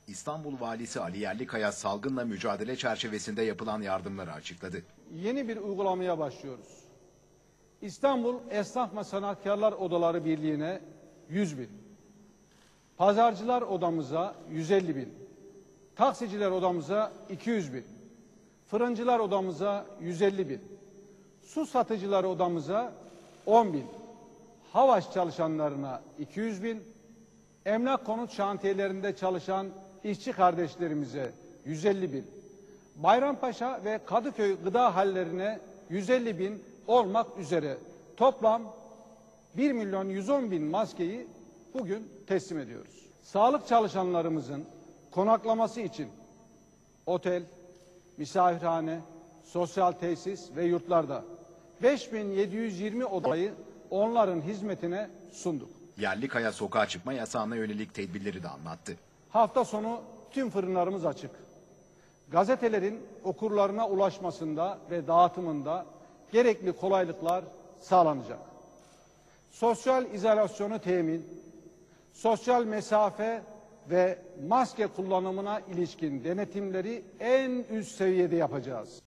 İstanbul Valisi Ali Yerlikaya salgınla mücadele çerçevesinde yapılan yardımları açıkladı. Yeni bir uygulamaya başlıyoruz. İstanbul Esnaf ve Sanatkarlar Odaları Birliği'ne 100 bin, Pazarcılar Odamıza 150 bin, Taksiciler Odamıza 200 bin, Fırıncılar Odamıza 150 bin, Su Satıcılar Odamıza 10 bin, Havaş çalışanlarına 200 bin, emlak konut şantiyelerinde çalışan işçi kardeşlerimize 150 bin, Bayrampaşa ve Kadıköy gıda hallerine 150 bin olmak üzere toplam 1.110.000 maskeyi bugün teslim ediyoruz. Sağlık çalışanlarımızın konaklaması için otel, misafirhane, sosyal tesis ve yurtlarda 5.720 odayı onların hizmetine sunduk. Yerlikaya sokağa çıkma yasağına yönelik tedbirleri de anlattı. Hafta sonu tüm fırınlarımız açık. Gazetelerin okurlarına ulaşmasında ve dağıtımında gerekli kolaylıklar sağlanacak. Sosyal izolasyonu temin, sosyal mesafe ve maske kullanımına ilişkin denetimleri en üst seviyede yapacağız.